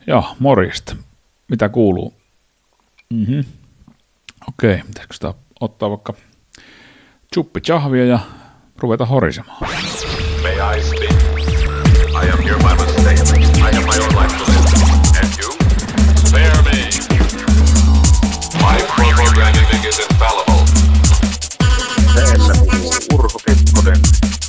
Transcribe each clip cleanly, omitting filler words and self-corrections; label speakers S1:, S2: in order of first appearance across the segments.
S1: Joo, morjesta. Mitä kuuluu? Okei, pitäisikö sitä ottaa vaikka chuppi chahvia ja ruveta horisemaan?
S2: May I speak? I am here by mistake. I have my own life to live. And you? Spare me. My programming is infallible.
S3: Teellä puhuu Urho Kekkonen.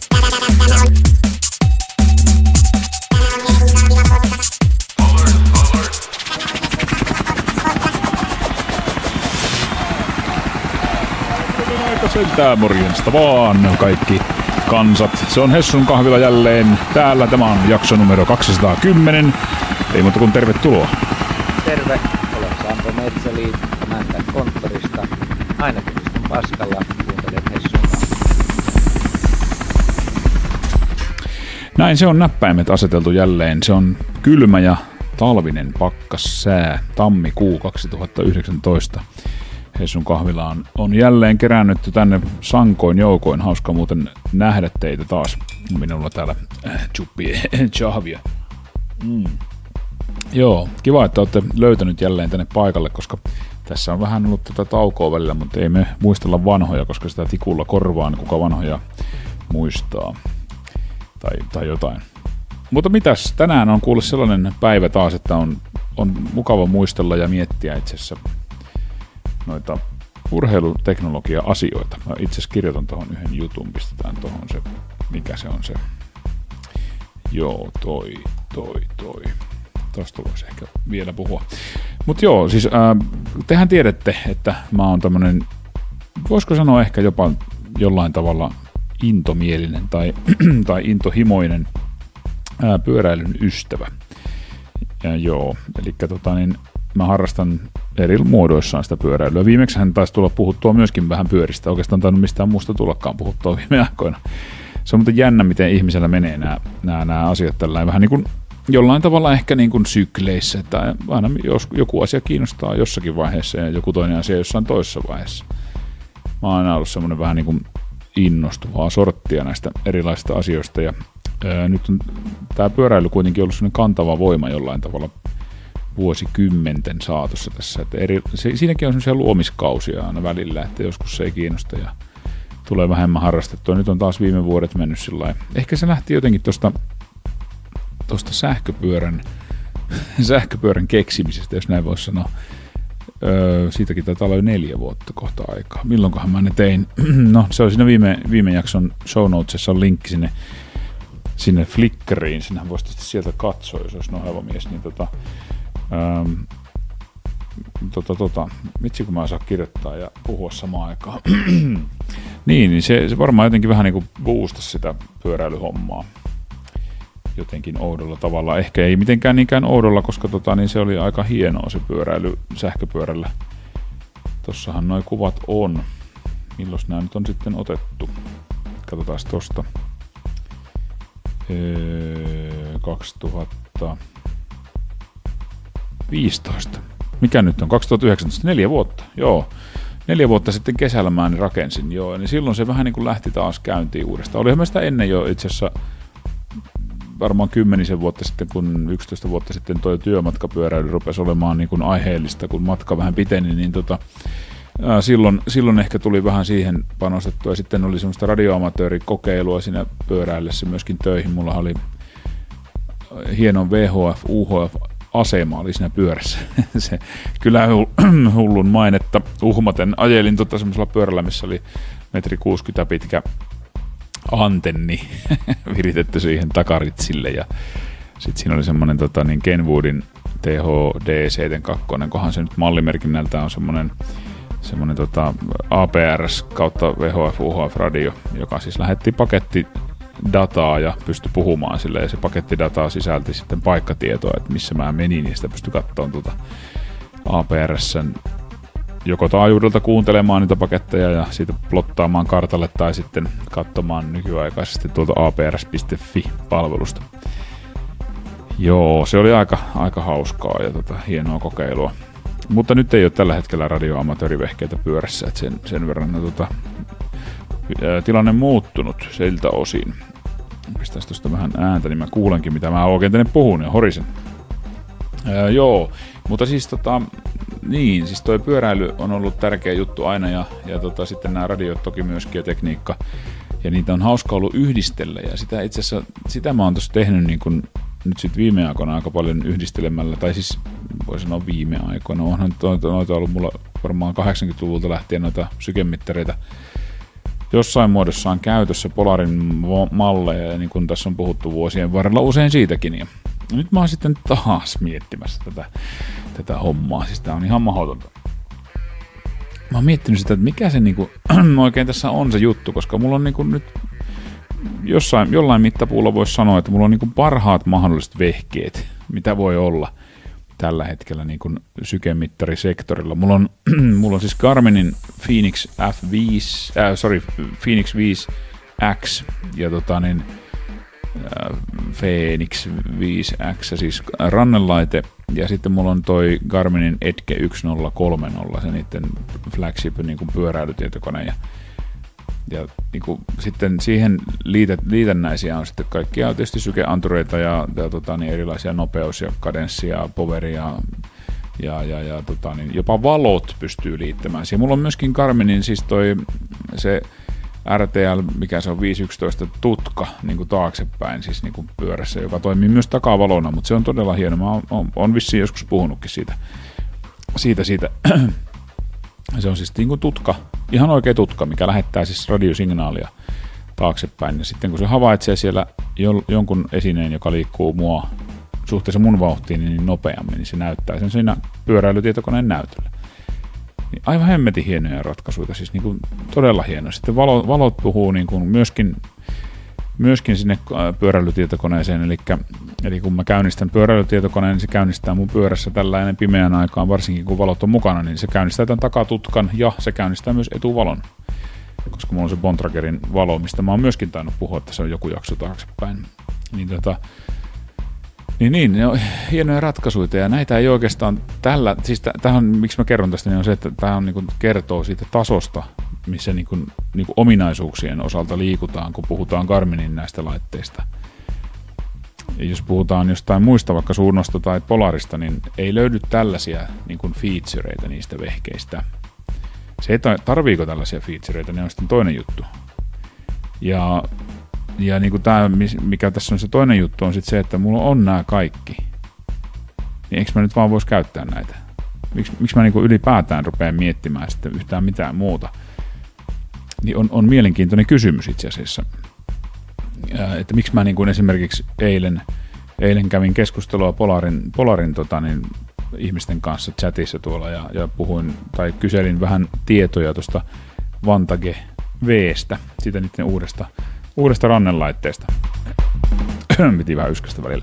S1: Aika sentään, morjesta vaan kaikki kansat. Se on Hessun kahvila jälleen täällä. Tämä on jakso numero 210. Ei muuta kuin tervetuloa.
S4: Terve, olen Sampo Metsäliit, Mäntän konttorista. Aina kun istun paskalla, kuuntelen Hessun
S1: Näin se on näppäimet aseteltu jälleen. Se on kylmä ja talvinen pakkassää. Tammikuu 2019. Hessun kahvila on jälleen kerännytty tänne sankoin joukoin. Hauska muuten nähdä teitä taas. Minulla täällä chuppi chahvia. Joo, kiva, että olette löytänyt jälleen tänne paikalle, koska tässä on vähän ollut tätä taukoa välillä, mutta ei me muistella vanhoja, koska sitä tikulla korvaan, kuka vanhoja muistaa. Tai jotain. Mutta mitäs, tänään on kuullut sellainen päivä taas, että on mukava muistella ja miettiä itse asiassa noita urheiluteknologia-asioita. Mä itse asiassa kirjoitan tuohon yhden jutun, pistetään tuohon se, mikä se on se. Joo, toi. Tuosta voisi ehkä vielä puhua. Mutta joo, siis tehän tiedätte, että mä oon tämmönen, voisiko sanoa ehkä jopa jollain tavalla intomielinen tai intohimoinen pyöräilyn ystävä. Ja joo, eli mä harrastan eri muodoissaan sitä pyöräilyä. Viimeksi hän taisi tulla puhuttua myöskin vähän pyöristä. Oikeastaan tainnut mistään muusta tullakaan puhuttua viime aikoina. Se on muuten jännä, miten ihmisellä menee nämä asiat tällainen vähän niin kuin jollain tavalla ehkä niin kuin sykleissä. Että aina jos joku asia kiinnostaa jossakin vaiheessa ja joku toinen asia jossain toisessa vaiheessa. Mä oon aina ollut semmoinen vähän niin kuin innostuvaa sorttia näistä erilaisista asioista. Ja nyt on tämä pyöräily kuitenkin ollut semmoinen kantava voima jollain tavalla vuosikymmenten saatossa tässä. Että siinäkin on semmoisia luomiskausia aina välillä, että joskus se ei kiinnosta ja tulee vähemmän harrastettua. Nyt on taas viime vuodet mennyt sillä lailla. Ehkä se lähti jotenkin tuosta sähköpyörän keksimisestä, jos näin voisi sanoa. Siitäkin taitaa olla jo 4 vuotta kohta aikaa. Milloinkohan mä ne tein? No, se oli siinä viime jakson show notesissa on linkki sinne Flickriin. Sinähän voisi sieltä katsoa, jos olisi noheva mies. Niin vitsi kun mä osaan kirjoittaa ja puhua samaan aikaan. niin se varmaan jotenkin vähän niin kuin boostasi sitä pyöräilyhommaa. Jotenkin oudolla tavalla. Ehkä ei mitenkään niinkään oudolla, koska niin se oli aika hienoa se pyöräily sähköpyörällä. Tossahan noi kuvat on. Milloin nämä nyt on sitten otettu? Katsotaan tosta. 2015. Mikä nyt on? 2019. 4 vuotta. Joo. 4 vuotta sitten kesällä mä rakensin. Joo. Niin silloin se vähän niin kuin lähti taas käyntiin uudestaan. Olihan mä sitä ennen jo itse asiassa varmaan 10 vuotta sitten, kun 11 vuotta sitten toi työmatkapyöräily rupesi olemaan niin kuin aiheellista, kun matka vähän piteni, niin silloin ehkä tuli vähän siihen panostettua. Ja sitten oli semmoista radioamatöörikokeilua siinä pyöräillessä myöskin töihin. Mulla oli hieno VHF, UHF-asema oli siinä pyörässä. Se kyllä hullun mainetta uhmaten ajelin semmoisella pyörällä, missä oli 1,60 m pitkä antenni viritetty siihen takaritsille ja sitten siinä oli semmoinen Kenwoodin THD-72, kohan se nyt mallimerkinnältä on semmoinen APRS kautta VHF UHF radio, joka siis lähetti pakettidataa ja pystyi puhumaan sille, ja se pakettidataa sisälti sitten paikkatietoa, että missä mä menin, ja sitä pystyi katsomaan APRSn joko taajuudelta kuuntelemaan niitä paketteja ja siitä plottaamaan kartalle tai sitten katsomaan nykyaikaisesti tuolta aprs.fi-palvelusta. Joo, se oli aika hauskaa ja hienoa kokeilua. Mutta nyt ei ole tällä hetkellä radioamatöörivehkeitä pyörässä, että sen verran tilanne muuttunut siltä osin. Pistäisi tuosta vähän ääntä, niin mä kuulenkin, mitä mä oikein tänne puhun ja horisen. Joo, mutta siis niin, siis toi pyöräily on ollut tärkeä juttu aina ja sitten nämä radiot toki myöskin ja tekniikka. Ja niitä on hauska ollut yhdistellä ja sitä itse asiassa, sitä mä oon tuossa tehnyt niin kun nyt sitten viime aikoina aika paljon yhdistelemällä, tai siis voi sanoa viime aikoina, onhan noita ollut mulla varmaan 80-luvulta lähtien noita sykemittareita jossain muodossaan käytössä, Polarin malleja, ja niin kuin tässä on puhuttu vuosien varrella usein siitäkin. Ja nyt mä oon sitten taas miettimässä tätä hommaa, siis tää on ihan mahdotonta. Mä oon miettinyt sitä, että mikä se niinku, oikein tässä on se juttu, koska mulla on niinku nyt jollain mittapuulla voisi sanoa, että mulla on niinku parhaat mahdolliset vehkeet, mitä voi olla tällä hetkellä niinku sykemittarisektorilla. Mulla on siis Garminin Phoenix Phoenix 5X ja Phoenix 5X, siis rannelaite, ja sitten mulla on toi Garminin Edge 1030, se niiden flagship niin kuin pyöräilytietokone, ja niin kuin, sitten siihen liitännäisiä on sitten kaikkia tietysti sykeantureita ja erilaisia nopeus- ja kadenssia, poweria, ja jopa valot pystyy liittämään. Ja mulla on myöskin Garminin siis se RTL, mikä se on 511 tutka niin kuin taaksepäin, siis niin kuin pyörässä, joka toimii myös takavalona, mutta se on todella hieno. Mä oon vissiin joskus puhunutkin siitä. Se on siis niin kuin tutka, ihan oikea tutka, mikä lähettää siis radiosignaalia taaksepäin. Ja sitten kun se havaitsee siellä jonkun esineen, joka liikkuu suhteessa mun vauhtiin niin nopeammin, niin se näyttää sen siinä pyöräilytietokoneen näytöllä. Niin aivan hemmetin hienoja ratkaisuja, siis niin kuin todella hienoja. Sitten valot puhuu niin kuin myöskin sinne pyöräilytietokoneeseen, eli kun mä käynnistän pyöräilytietokoneen, niin se käynnistää mun pyörässä tällainen pimeän aikaan, varsinkin kun valot on mukana, niin se käynnistää tämän takatutkan ja se käynnistää myös etuvalon, koska mulla on se Bontragerin valo, mistä mä oon myöskin tainnut puhua, että se on joku jakso taaksepäin. Niin, ne on hienoja ratkaisuja ja näitä ei oikeastaan siis tähän, miksi mä kerron tästä, niin on se, että tämä niin kuin kertoo siitä tasosta, missä niin kuin ominaisuuksien osalta liikutaan, kun puhutaan Garminin näistä laitteista. Ja jos puhutaan jostain muista, vaikka Suunnosta tai Polarista, niin ei löydy tällaisia niin kuin featureita niistä vehkeistä. Se ei tarviiko tällaisia featureita, ne on sitten toinen juttu. Ja niin kuin tämä, mikä tässä on se toinen juttu, on sitten se, että mulla on nämä kaikki. Niin eikö mä nyt vaan voisi käyttää näitä? Miksi mä niin kuin ylipäätään rupean miettimään sitten yhtään mitään muuta? Niin on mielenkiintoinen kysymys itse asiassa. Että miksi mä niin kuin esimerkiksi eilen kävin keskustelua Polarin ihmisten kanssa chatissa tuolla ja puhuin tai kyselin vähän tietoja tuosta Vantage V:stä, siitä niiden uudesta rannelaitteesta. Piti vähän yskästä välillä.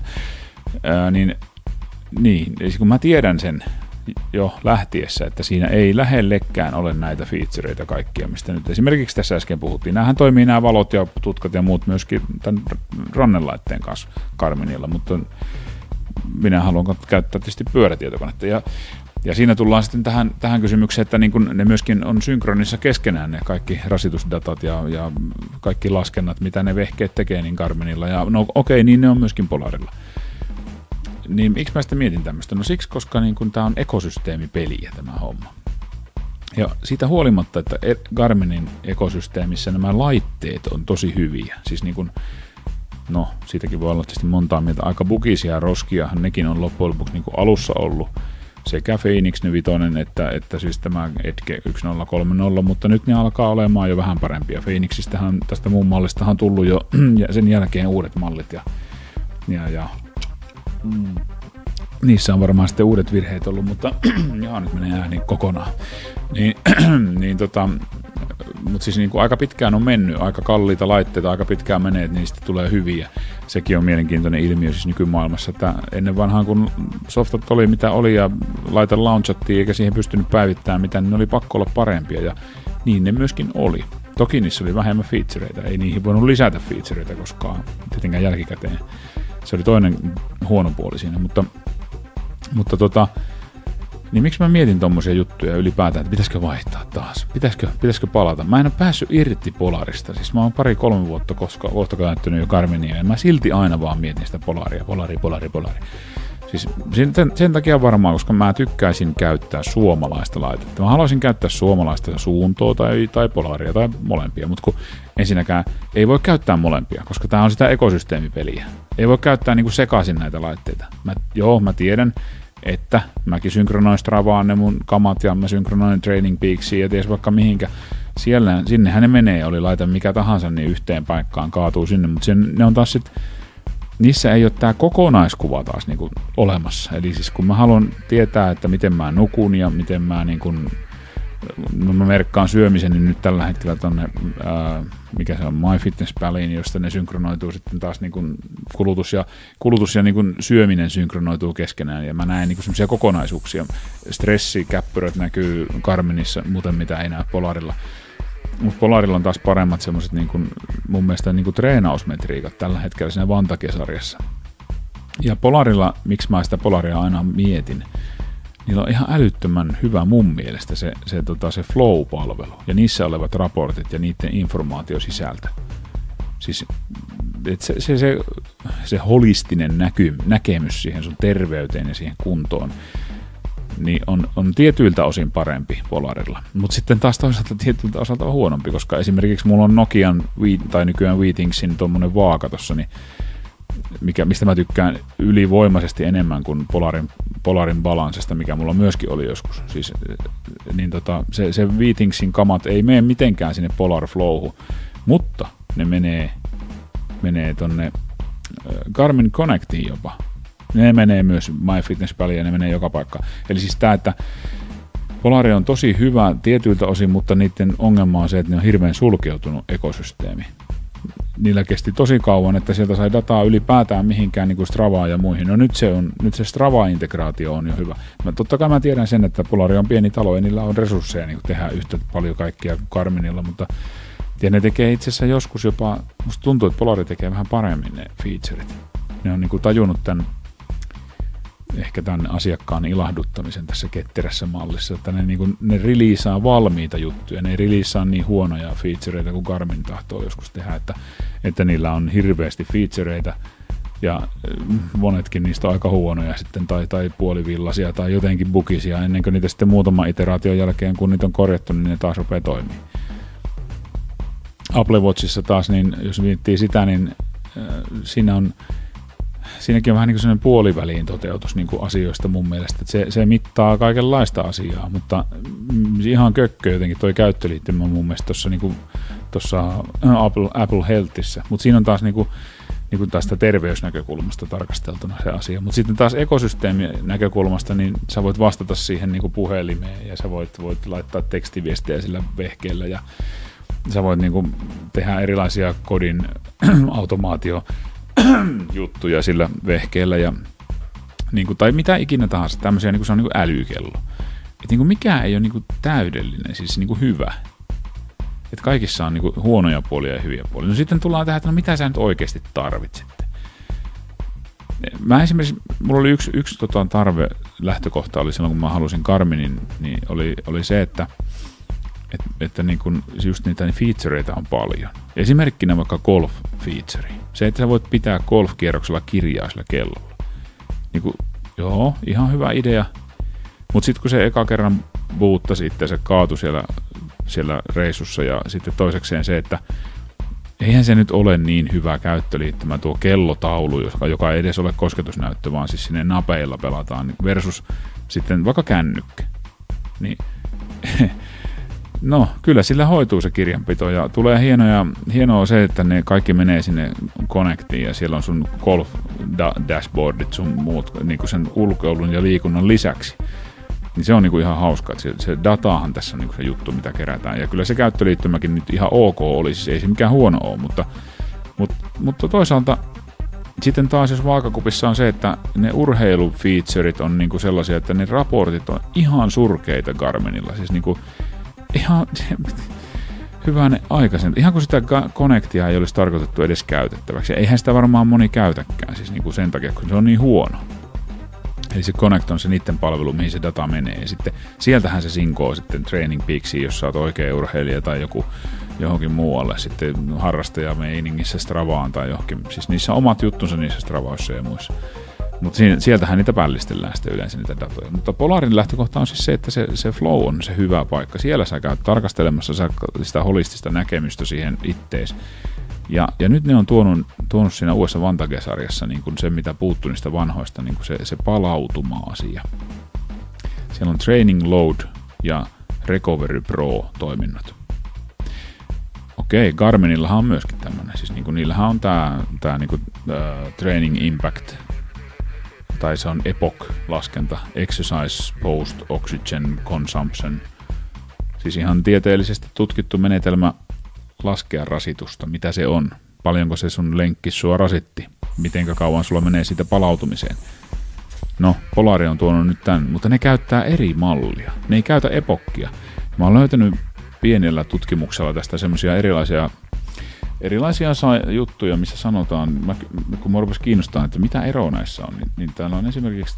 S1: Niin, eli kun mä tiedän sen jo lähtiessä, että siinä ei lähellekään ole näitä featureita kaikkia, mistä nyt esimerkiksi tässä äsken puhuttiin. Nämähän toimii nämä valot ja tutkat ja muut myöskin tämän rannelaitteen kanssa Garminilla, mutta minä haluan käyttää tietysti pyörätietokonetta. Ja siinä tullaan sitten tähän kysymykseen, että niin kun ne myöskin on synkronissa keskenään ne kaikki rasitusdatat ja kaikki laskennat, mitä ne vehkeet tekee niin Garminilla. Ja no okei, niin ne on myöskin Polarilla. Niin miksi mä sitten mietin tämmöistä? No siksi, koska niin kun tää on ekosysteemipeliä tämä homma. Ja siitä huolimatta, että Garminin ekosysteemissä nämä laitteet on tosi hyviä. Siis niin kun, no siitäkin voi olla tietysti montaa mieltä. Aika bugisia roskiahan nekin on loppujen lopuksi niin kuin alussa ollut. Sekä Phoenix 5 että siis tämä Edge 1030, mutta nyt ne alkaa olemaan jo vähän parempia. Phoenixistähän, tästä muun mallistahan on tullut jo ja sen jälkeen uudet mallit ja niissä on varmaan sitten uudet virheet ollut, mutta nyt menee ääni kokonaan. Mutta siis niin kuin aika pitkään on mennyt, aika kalliita laitteita, aika pitkään menee, että niistä tulee hyviä. Sekin on mielenkiintoinen ilmiö siis nykymaailmassa, että ennen vanhaan kun softat oli mitä oli ja laite launchattiin eikä siihen pystynyt päivittämään mitään, niin ne oli pakko olla parempia ja niin ne myöskin oli. Toki niissä oli vähemmän featureita, ei niihin voinut lisätä featureita koskaan, tietenkään jälkikäteen. Se oli toinen huono puoli siinä, mutta niin miksi mä mietin tommosia juttuja ylipäätään, että pitäisikö vaihtaa taas, pitäisikö palata. Mä en ole päässyt irti Polarista, siis mä oon 2-3 vuotta käyttänyt jo Garminia ja mä silti aina vaan mietin sitä Polari. Siis sen takia varmaan, koska mä tykkäisin käyttää suomalaista laitetta. Mä haluaisin käyttää suomalaista suuntoa tai polaria tai molempia, mutta kun ensinnäkään ei voi käyttää molempia, koska tää on sitä ekosysteemipeliä. Ei voi käyttää niinku sekaisin näitä laitteita. Mä tiedän, että mäkin synkronoin Stravaan ne mun kamat ja mä synkronoin Training Peaksiin ja ties vaikka mihinkä. Sinnehän ne menee, oli laita mikä tahansa, niin yhteen paikkaan kaatuu sinne, mutta ne on taas sit, niissä ei ole tää kokonaiskuva taas niinku olemassa. Eli siis kun mä haluan tietää, että miten mä nukun ja miten mä niinku, mä merkkaan syömisen, niin nyt tällä hetkellä tonne, mikä se on, MyFitnessPaliin, josta ne synkronoituu sitten taas niinku kulutus ja niinku syöminen synkronoituu keskenään, ja mä näen niinku semmoisia kokonaisuuksia. Stressikäppyrät näkyy Garminissa, muuten mitä ei näe Polarilla. Mutta Polarilla on taas paremmat semmoiset niinku, mun mielestä niinku treenausmetriikat tällä hetkellä siinä Vantage-sarjassa. Ja Polarilla, miksi mä sitä Polaria aina mietin, niillä on ihan älyttömän hyvä mun mielestä se Flow-palvelu ja niissä olevat raportit ja niiden informaatiosisältö. Siis se holistinen näkemys siihen sun terveyteen ja siihen kuntoon niin on tietyiltä osin parempi Polarilla. Mutta sitten taas toisaalta tietyiltä osalta on huonompi, koska esimerkiksi mulla on Nokian tai nykyään Withingsin tuommoinen vaaka tossa, niin mistä mä tykkään ylivoimaisesti enemmän kuin Polarin Balancesta, mikä mulla myöskin oli joskus. Siis, niin se Withingsin kamat ei mene mitenkään sinne Polar Flowhun, mutta ne menee tonne Garmin Connectiin jopa. Ne menee myös MyFitnessPaliin ja ne menee joka paikka. Eli siis tää, että Polari on tosi hyvä tietyiltä osin, mutta niiden ongelma on se, että ne on hirveän sulkeutunut ekosysteemi. Niillä kesti tosi kauan, että sieltä sai dataa ylipäätään mihinkään niin kuin Stravaan ja muihin. No nyt se Strava-integraatio on jo hyvä. Totta kai mä tiedän sen, että Polari on pieni talo ja niillä on resursseja niin tehdä yhtä paljon kaikkia kuin Garminilla, mutta ja ne tekee itse asiassa joskus jopa, musta tuntuu, että Polari tekee vähän paremmin ne featuret. Ne on niin kuin tajunnut ehkä tämän asiakkaan ilahduttamisen tässä ketterässä mallissa, että ne releasaa valmiita juttuja, ne ei releasaa niin huonoja featureita kuin Garmin tahtoo joskus tehdä, että niillä on hirveästi featureita ja monetkin niistä on aika huonoja sitten tai puolivillaisia tai jotenkin bugisia ennen kuin niitä sitten muutaman iteraation jälkeen, kun niitä on korjattu, niin ne taas rupeaa toimimaan. Apple Watchissa taas, niin jos miettii sitä, niin siinäkin on vähän niin kuin sellainen puoliväliin toteutus niin kuin asioista mun mielestä, että se mittaa kaikenlaista asiaa, mutta ihan kökkö jotenkin toi käyttöliittymä mun mielestä tuossa Apple Healthissä, mutta siinä on taas niin kuin tästä terveysnäkökulmasta tarkasteltuna se asia, mutta sitten taas ekosysteemin näkökulmasta, niin sä voit vastata siihen niin kuin puhelimeen ja sä voit laittaa tekstiviestejä sillä vehkeellä ja sä voit niin kuin tehdä erilaisia kodin automaatiojuttuja sillä vehkeellä ja niin kuin, tai mitä ikinä tahansa, tämmöisiä niin kuin se on niin kuin älykello. Et niin kuin mikään ei ole niin kuin täydellinen, siis niin kuin hyvä. Et kaikissa on niin kuin huonoja puolia ja hyviä puolia. No sitten tullaan tähän, että no mitä sä nyt oikeasti tarvitset. Mä esimerkiksi, mulla oli yksi tarve lähtökohta oli silloin, kun mä halusin Garminin, niin oli se, että niin kun just niitä featureita on paljon. Esimerkkinä vaikka golf-feature. Se, että sä voit pitää golf-kierroksella kirjaa sillä kellolla. Niin kun, joo, ihan hyvä idea. Mutta sitten kun se eka kerran buuttasi itse, se kaatui siellä reissussa ja sitten toisekseen se, että eihän se nyt ole niin hyvä käyttöliittymä tuo kellotaulu, joka ei edes ole kosketusnäyttö, vaan siis sinne napeilla pelataan versus sitten vaikka kännykkä. Niin no, kyllä sillä hoituu se kirjanpito ja tulee hienoa se, että ne kaikki menee sinne Connectiin ja siellä on sun golf-dashboardit, sun muut niin kuin sen ulkoilun ja liikunnan lisäksi. Niin se on niin kuin ihan hauska, että se dataahan tässä on niin kuin se juttu, mitä kerätään. Ja kyllä se käyttöliittymäkin nyt ihan ok oli, siis ei se mikään huono ole, mutta toisaalta sitten taas jos vaakakupissa on se, että ne urheilufeaturet on niin kuin sellaisia, että ne raportit on ihan surkeita Garminilla, siis niin kuin ihan hyvänä aikaisen. Ihan kuin sitä Connectia ei olisi tarkoitettu edes käytettäväksi. Eihän sitä varmaan moni käytäkään, siis niin kuin sen takia, kun se on niin huono. Eli se Connect on se niiden palvelu, mihin se data menee. Ja sitten sieltähän se sinkoo sitten Training Peaksiin, jos sä oot oikea urheilija tai johonkin muualle. Sitten harrastajameiningissä Stravaan tai johonkin. Siis niissä on omat juttunsa niissä Stravoissa ja muissa. Mutta sieltähän niitä pällistellään sitten yleensä niitä datoja. Mutta Polarin lähtökohta on siis se, että se flow on se hyvä paikka. Siellä sä käyt tarkastelemassa sitä holistista näkemystä siihen ittees. Ja nyt ne on tuonut siinä uudessa Vantage-sarjassa niin kuin se, mitä puuttuu niistä vanhoista, niin kuin se palautuma-asia. Siellä on Training Load ja Recovery Pro-toiminnot. Okei, Garminillahan on myöskin tämmöinen. Siis niin kuin niillähän on tää niin kuin, Training Impact, tai se on EPOC-laskenta, Exercise Post Oxygen Consumption. Siis ihan tieteellisesti tutkittu menetelmä laskea rasitusta, mitä se on, paljonko se sun lenkki sua rasitti, mitenkä kauan sulla menee siitä palautumiseen. No, Polari on tuonut nyt tämän, mutta ne käyttää eri mallia. Ne ei käytä EPOCia. Mä oon löytänyt pienellä tutkimuksella tästä semmoisia erilaisia juttuja, missä sanotaan, kun mä rupesi kiinnostaa, että mitä eroa näissä on, niin täällä on esimerkiksi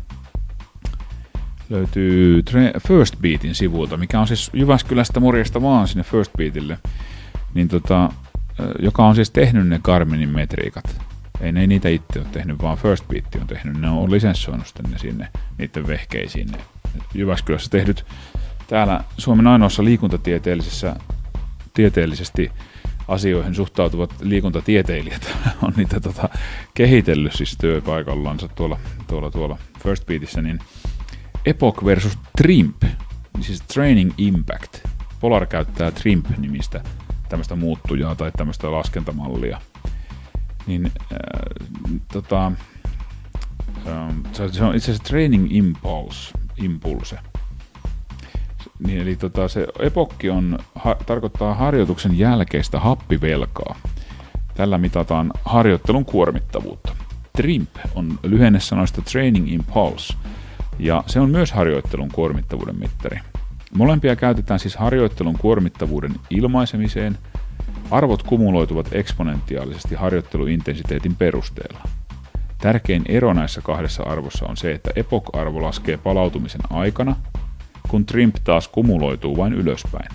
S1: löytyy First Beatin sivuilta, mikä on siis Jyväskylästä morjesta vaan sinne First Beatille, niin joka on siis tehnyt ne Garminin metriikat. Ei ne niitä itse ole tehnyt, vaan First Beat on tehnyt. Ne on lisenssoinut ne sinne niiden vehkeisiin. Ne Jyväskylässä tehdyt täällä Suomen ainoassa tieteellisesti asioihin suhtautuvat liikuntatieteilijät on niitä kehitellyt siis työpaikallansa tuolla First Beatissä, niin EPOC versus TRIMP, siis Training Impact. Polar käyttää TRIMP-nimistä tämmöistä muuttujaa tai tämmöistä laskentamallia. Niin, se on itse asiassa Training Impulse. Niin, eli se EPOC tarkoittaa harjoituksen jälkeistä happivelkaa. Tällä mitataan harjoittelun kuormittavuutta. TRIMP on lyhennesanoista Training Impulse, ja se on myös harjoittelun kuormittavuuden mittari. Molempia käytetään siis harjoittelun kuormittavuuden ilmaisemiseen. Arvot kumuloituvat eksponentiaalisesti harjoitteluintensiteetin perusteella. Tärkein ero näissä kahdessa arvossa on se, että EPOC-arvo laskee palautumisen aikana, kun TRIMP taas kumuloituu vain ylöspäin.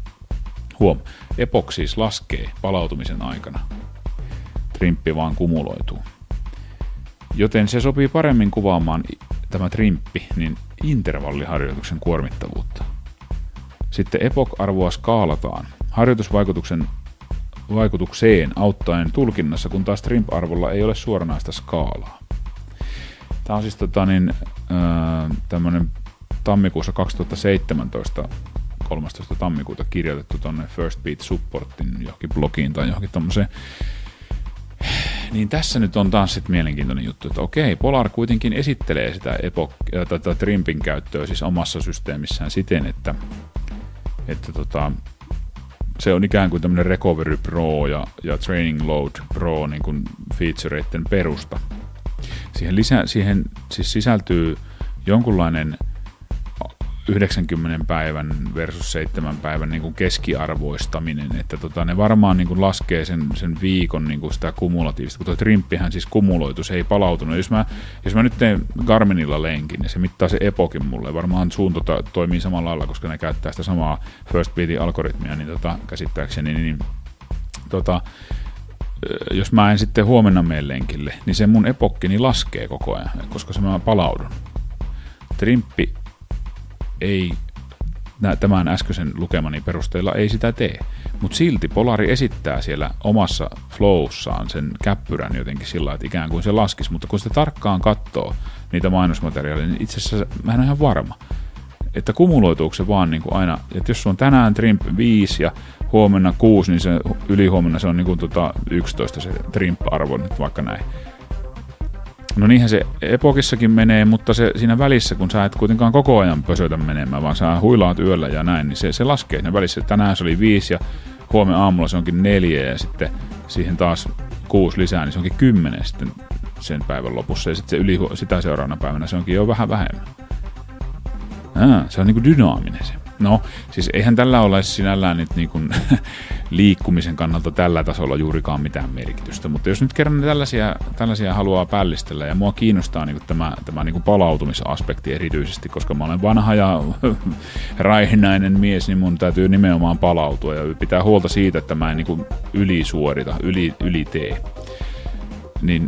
S1: EPOC siis laskee palautumisen aikana. TRIMP vaan kumuloituu. Joten se sopii paremmin kuvaamaan tämä TRIMPpi niin intervalliharjoituksen kuormittavuutta. Sitten EPOC-arvoa skaalataan harjoitusvaikutukseen auttaen tulkinnassa, kun taas TRIMP-arvolla ei ole suoranaista skaalaa. Tämä on siis tämmöinen tammikuussa 2017, 13. tammikuuta kirjoitettu tuonne First Beat Supportin johonkin blogiin tai johonkin tommoseen. Niin tässä nyt on taas sitten mielenkiintoinen juttu, että okei, Polar kuitenkin esittelee sitä TRIMPin käyttöä siis omassa systeemissään siten, että se on ikään kuin tämmöinen Recovery Pro ja Training Load Pro niin kuin featureiden perusta. Siihen siis sisältyy jonkunlainen 90 päivän versus 7 päivän niin kuin keskiarvoistaminen, että ne varmaan niin kuin laskee sen viikon niin kuin sitä kumulatiivista, kun tuo TRIMPpihän siis kumuloitu, se ei palautunut. Jos mä nyt teen Garminilla lenkin, niin se mittaa se EPOCin mulle, varmaan suunto toimii samalla lailla, koska ne käyttää sitä samaa First Beatin algoritmia, niin käsittääkseni, jos mä en sitten huomenna mene lenkille, niin se mun EPOCini laskee koko ajan, koska se mä palaudun. TRIMPpi ei tämän äskeisen lukemani perusteella ei sitä tee, mutta silti Polari esittää siellä omassa flowssaan sen käppyrän jotenkin sillä, että ikään kuin se laskisi, mutta kun sitä tarkkaan katsoo niitä mainosmateriaaleja, niin itse asiassa mä en ole ihan varma, että kumuloituuko se vaan niin kuin aina, että jos on tänään TRIMP 5 ja huomenna 6, niin se ylihuomenna se on niin kuin 11 se TRIMP-arvo nyt vaikka näin. No niinhän se EPOCissakin menee, mutta se siinä välissä, kun sä et kuitenkaan koko ajan pösötä menemään, vaan sä huilaat yöllä ja näin, niin se laskee siinä välissä. Tänään se oli 5 ja huomenna aamulla se onkin 4 ja sitten siihen taas 6 lisää, niin se onkin 10 sitten sen päivän lopussa ja sitten sitä seuraavana päivänä se onkin jo vähän vähemmän. Se on niinku dynaaminen se. No, siis eihän tällä ole sinällään nyt niin kuin liikkumisen kannalta tällä tasolla juurikaan mitään merkitystä, mutta jos nyt kerran tällaisia haluaa pällistellä, ja mua kiinnostaa niin kuin tämä niin kuin palautumisaspekti erityisesti, koska mä olen vanha ja raihnainen mies, niin mun täytyy nimenomaan palautua ja pitää huolta siitä, että mä en niin kuin ylisuorita, yli tee. Niin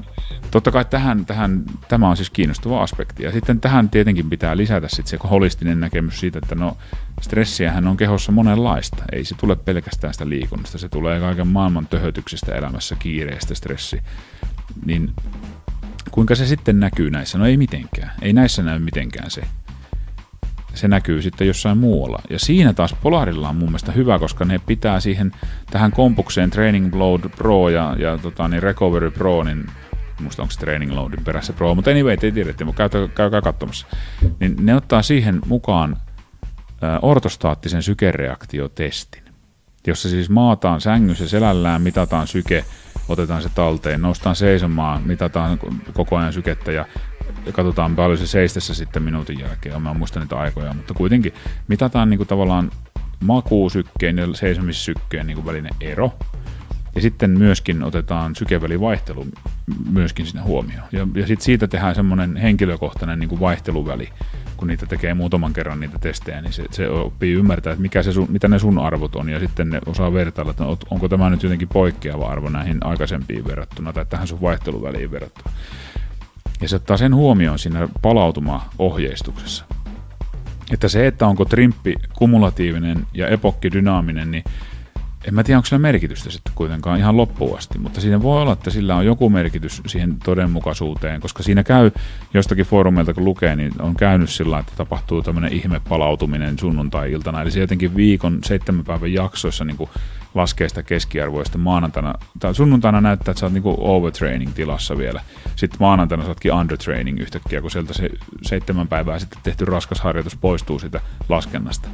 S1: totta kai tämä on siis kiinnostava aspekti. Ja sitten tähän tietenkin pitää lisätä sit se holistinen näkemys siitä, että no stressiähän on kehossa monenlaista. Ei se tule pelkästään sitä liikunnasta, se tulee kaiken maailman töhötyksestä elämässä, kiireestä, stressi. Niin kuinka se sitten näkyy näissä? No ei mitenkään. Ei näissä näy mitenkään se. Se näkyy sitten jossain muualla. Ja siinä taas Polarilla on mun mielestä hyvä, koska ne pitää tähän kompukseen Training Load Pro ja Recovery Pro, niin muista onko se Training Loadin perässä Pro, mutta anyway, te tiedätte, mutta käykää katsomassa. Niin ne ottaa siihen mukaan ortostaattisen sykereaktiotestin, jossa siis maataan sängyssä selällään, mitataan syke, otetaan se talteen, noustaan seisomaan, mitataan koko ajan sykettä ja katsotaan paljon se seistessä sitten minuutin jälkeen. Mä en muista niitä aikoja, mutta kuitenkin mitataan niin kuin tavallaan makuusykkeen ja seisomissykkeen niin kuin välinen ero. Ja sitten myöskin otetaan sykevälivaihtelu myöskin sinne huomioon. Ja sitten siitä tehdään semmoinen henkilökohtainen niin kuin vaihteluväli, kun niitä tekee muutaman kerran niitä testejä, niin se oppii ymmärtää, että mitä ne sun arvot on, ja sitten ne osaa vertailla, että onko tämä nyt jotenkin poikkeava arvo näihin aikaisempiin verrattuna, tai tähän sun vaihteluväliin verrattuna. Ja se ottaa sen huomioon siinä palautuma-ohjeistuksessa. Että se, että onko trimppi kumulatiivinen ja epokki dynaaminen, niin en mä tiedä, onko sillä merkitystä sitten kuitenkaan ihan loppuun asti, mutta siinä voi olla, että sillä on joku merkitys siihen todenmukaisuuteen, koska siinä käy jostakin foorumeilta, kun lukee, niin on käynyt sillä, että tapahtuu tämmöinen ihme palautuminen sunnuntai-iltana, eli se jotenkin viikon 7 päivän jaksoissa niin kuin laskee sitä keskiarvoista maanantaina, tai sunnuntaina näyttää, että sä oot niin kuin overtraining-tilassa vielä, sitten maanantaina sä ootkin undertraining yhtäkkiä, kun sieltä se 7 päivää sitten tehty raskas harjoitus poistuu siitä laskennasta.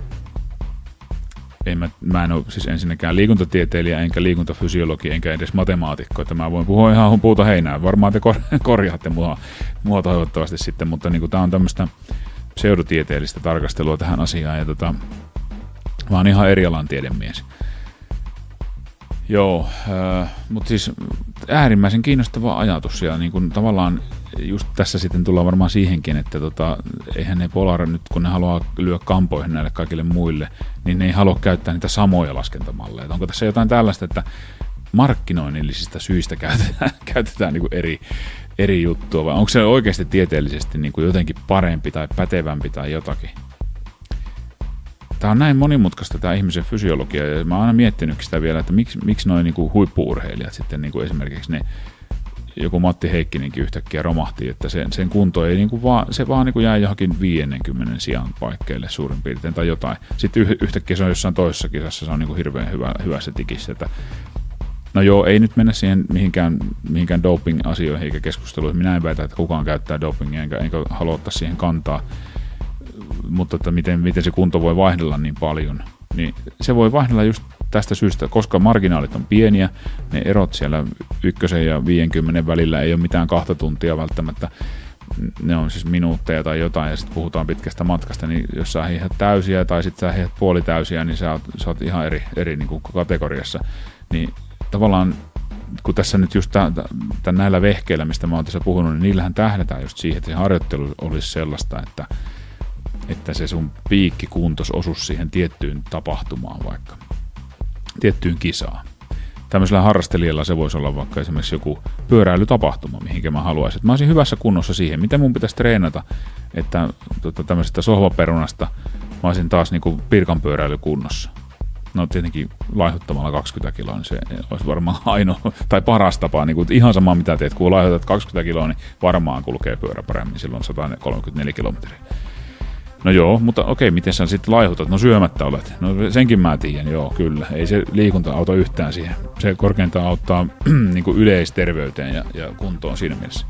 S1: Mä en ole siis ensinnäkään liikuntatieteilijä, enkä liikuntafysiologi, enkä edes matemaatikko, että mä voin puhua ihan puuta heinää. Varmaan te korjaatte mua toivottavasti sitten, mutta niin tää on tämmöistä pseudotieteellistä tarkastelua tähän asiaan, ja mä oon ihan eri alan tiedemies. Joo, mutta siis äärimmäisen kiinnostava ajatus, ja niin kuin tavallaan just tässä sitten tullaan varmaan siihenkin, että eihän ne Polar nyt, kun ne haluaa lyödä kampoihin näille kaikille muille, niin ne ei halua käyttää niitä samoja laskentamalleja. Onko tässä jotain tällaista, että markkinoinnillisista syistä käytetään niin kuin eri juttua, vai onko se oikeasti tieteellisesti niin kuin jotenkin parempi tai pätevämpi tai jotakin? Tämä on näin monimutkaista tämä ihmisen fysiologia, ja mä oon aina miettinyt sitä vielä, että miksi noi niinku huippu-urheilijat sitten niinku esimerkiksi joku Matti Heikkinenkin yhtäkkiä romahti, että sen kunto ei niinku se vaan niinku jäi johonkin 50 sijan paikkeille suurin piirtein tai jotain. Sitten yhtäkkiä se on jossain toisessa kisassa, se on niinku hirveän hyvässä tikissä. Että no joo, ei nyt mennä siihen mihinkään doping-asioihin eikä keskusteluihin. Minä en väitä, että kukaan käyttää dopingia, enkä halua ottaa siihen kantaa. Mutta että miten se kunto voi vaihdella niin paljon, niin se voi vaihdella just tästä syystä, koska marginaalit on pieniä, ne erot siellä 1 ja 50 välillä ei ole mitään 2 tuntia välttämättä, ne on siis minuutteja tai jotain, ja sitten puhutaan pitkästä matkasta, niin jos sä hiihdät täysiä tai sitten sä hiihdät puolitäysiä, niin sä oot ihan eri niin kuin kategoriassa, niin tavallaan kun tässä nyt just näillä vehkeillä, mistä mä oon tässä puhunut, niin niillähän tähdätään just siihen, että se harjoittelu olisi sellaista, että se sun piikkikuntos osuisi siihen tiettyyn tapahtumaan vaikka, tiettyyn kisaan. Tämmöisellä harrastelijalla se voisi olla vaikka esimerkiksi joku pyöräilytapahtuma, mihinkä mä haluaisin. Mä olisin hyvässä kunnossa siihen, miten mun pitäisi treenata, että tämmöisestä sohvaperunasta mä olisin taas niinku pirkanpyöräilykunnossa. No tietenkin laihuttamalla 20 kiloa, niin se olisi varmaan ainoa tai paras tapa. Niin kuin ihan sama mitä teet, kun laihutat 20 kiloa, niin varmaan kulkee pyörä paremmin silloin 134 kilometriä. No joo, mutta okei, miten sä sitten laihutat? No syömättä olet. No senkin mä tiedän, joo, kyllä. Ei se liikunta auta yhtään siihen. Se korkeintaan auttaa niin kuin yleisterveyteen ja kuntoon siinä mielessä.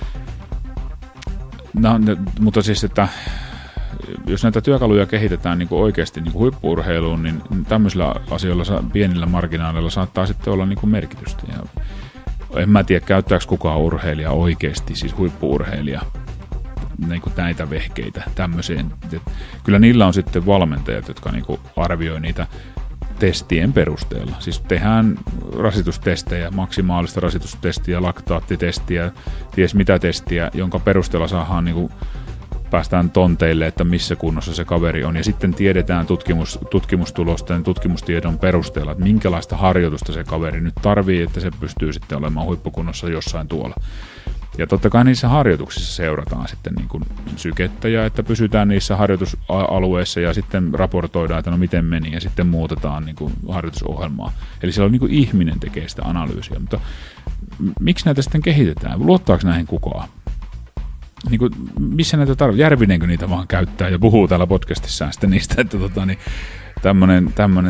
S1: No, mutta siis, että jos näitä työkaluja kehitetään niin kuin oikeasti niin kuin huippu-urheiluun, niin tämmöisillä asioilla pienillä marginaaleilla saattaa sitten olla niin kuin merkitystä. Ja en mä tiedä, käyttääkö kukaan urheilija oikeasti, siis huippu-urheilija, niin kuin näitä vehkeitä tämmöiseen. Kyllä niillä on sitten valmentajat, jotka niin kuin arvioi niitä testien perusteella. Siis tehdään rasitustestejä, maksimaalista rasitustestiä, laktaattitestiä, ties mitä testiä, jonka perusteella saadaan niin kuin päästään tonteille, että missä kunnossa se kaveri on. Ja sitten tiedetään tutkimustulosten, tutkimustiedon perusteella, että minkälaista harjoitusta se kaveri nyt tarvii, että se pystyy sitten olemaan huippukunnossa jossain tuolla. Ja totta kai niissä harjoituksissa seurataan sitten niin kuin sykettä ja että pysytään niissä harjoitusalueissa ja sitten raportoidaan, että no miten meni ja sitten muutetaan niin kuin harjoitusohjelmaa. Eli siellä on niin kuin ihminen tekee sitä analyysiä, mutta miksi näitä sitten kehitetään? Luottaako näihin kukaan? Niin kuin, missä näitä tarvitaan? Järvinenkö niitä vaan käyttää ja puhuu täällä podcastissaan sitten niistä, että tämmönen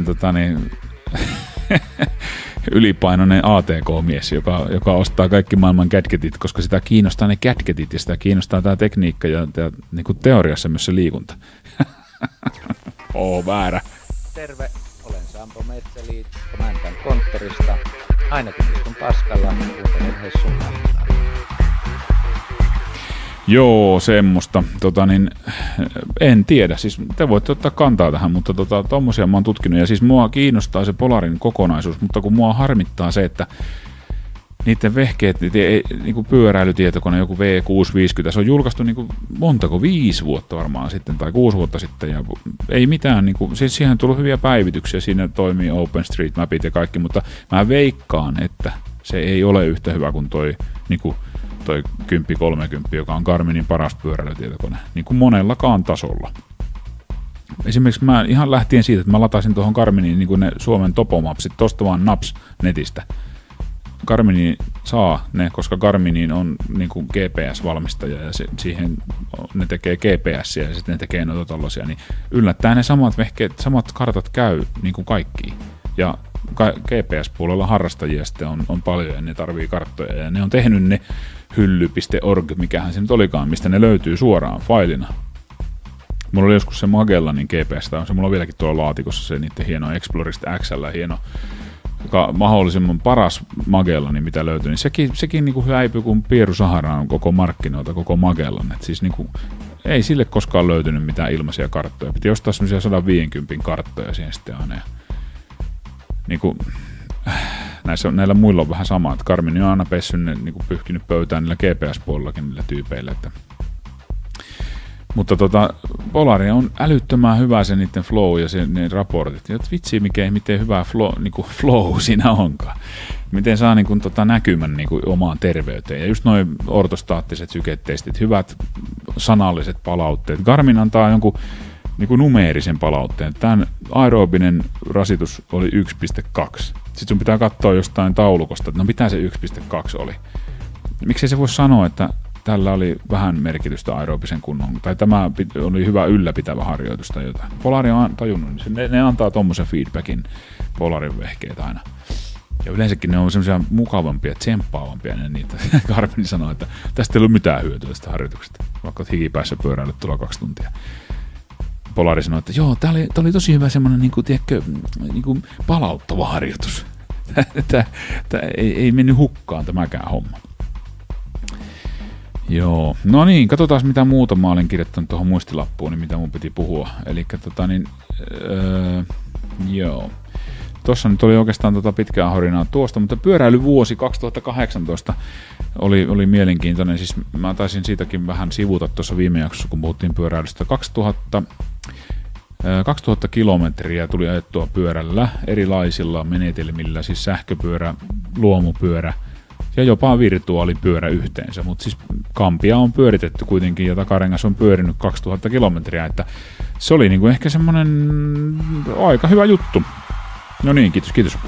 S1: ylipainoinen ATK-mies, joka ostaa kaikki maailman gadgetit, koska sitä kiinnostaa ne gadgetit ja sitä kiinnostaa tämä tekniikka ja niin kuin teoriassa myös se liikunta. Väärä.
S4: Terve, olen Sampo Metsäliit, Mäntän konttorista. Aina kun istun paskalla, kuuntelen Hessun kantaa.
S1: Joo, semmoista. En tiedä, siis te voitte ottaa kantaa tähän, mutta tommosia mä oon tutkinut, ja siis mua kiinnostaa se Polarin kokonaisuus, mutta kun mua harmittaa se, että niiden vehkeet, niinku pyöräilytietokone, joku V650, se on julkaistu niinku montako, 5 vuotta varmaan sitten, tai 6 vuotta sitten, ja ei mitään, niinku, siis siihen on tullut hyviä päivityksiä, siinä toimii OpenStreetMapit ja kaikki, mutta mä veikkaan, että se ei ole yhtä hyvä kuin toi 1030, joka on Garminin paras pyöräilytietokone, niin kuin monellakaan tasolla. Esimerkiksi mä ihan lähtien siitä, että mä lataisin tuohon Garminiin niin kuin ne Suomen topomapsit, tosta vaan naps netistä. Garmini saa ne, koska Garminin on niin kuin GPS-valmistaja ja siihen ne tekee GPS ja sitten ne tekee noita tollasia, niin yllättäen ne samat vehkeet, samat kartat käy niin kuin kaikkiin. Ja GPS-puolella harrastajia sitten on paljon ja ne tarvii karttoja ja ne on tehnyt ne hylly.org, mikähän se nyt olikaan, mistä ne löytyy suoraan failina. Mulla oli joskus se Magellanin GPS, se mulla on vieläkin tuolla laatikossa se niiden hieno Explorista XL, hieno, joka mahdollisimman paras Magellani, mitä löytyy, niin sekin niin kuin häipyi kuin Pieru Saharaan koko markkinoilta, koko Magellan. Et siis niin kuin, ei sille koskaan löytynyt mitään ilmaisia karttoja. Piti ostaa semmoisia 150 karttoja siihen sitten aina. Niin kuin, näillä muilla on vähän sama, että Garmin on aina pessy ne niin kuin pyyhkinyt pöytään niillä GPS-puolellakin niillä tyypeillä. Mutta Polari on älyttömän hyvä se niiden flow ja ne raportit. Ja vitsi, miten hyvä flow siinä onkaan. Miten saa niin kuin, näkymän niin kuin, omaan terveyteen. Ja just noin ortostaattiset syketestit, hyvät sanalliset palautteet. Garmin antaa jonkun niin kuin numeerisen palautteen. Tämän aerobinen rasitus oli 1,2. Sitten sun pitää katsoa jostain taulukosta, että no mitä se 1,2 oli. Miksei se voi sanoa, että tällä oli vähän merkitystä aerobisen kunnon, tai tämä oli hyvä ylläpitävä harjoitus tai jotain. Polari on tajunnut, niin ne antaa tommosen feedbackin Polarin vehkeet aina. Ja yleensäkin ne on semmoisia mukavampia, tsemppaavampia ne niitä. Garmin sanoo, että tästä ei ollut mitään hyötyä tästä harjoituksesta, vaikka olet hikipäässä pyöräillyt tuolla 2 tuntia. Polari sanoi, että joo, tää oli tosi hyvä semmoinen niinku palauttava harjoitus. Tää ei mennyt hukkaan tämäkään homma. Joo, no niin, katsotaan mitä muuta mä olen kirjoittanut tuohon muistilappuun, niin mitä mun piti puhua. Elikkä joo. Tuossa nyt oli oikeastaan pitkää horinaa tuosta, mutta pyöräilyvuosi 2018 oli mielenkiintoinen. Siis mä taisin siitäkin vähän sivuta tuossa viime jaksossa, kun puhuttiin pyöräilystä. 2000 kilometriä tuli ajettua pyörällä erilaisilla menetelmillä, siis sähköpyörä, luomupyörä ja jopa virtuaalipyörä yhteensä. Mutta siis kampia on pyöritetty kuitenkin ja takarengas on pyörinyt 2000 kilometriä, että se oli niinku ehkä semmonen aika hyvä juttu. No niin, kiitos.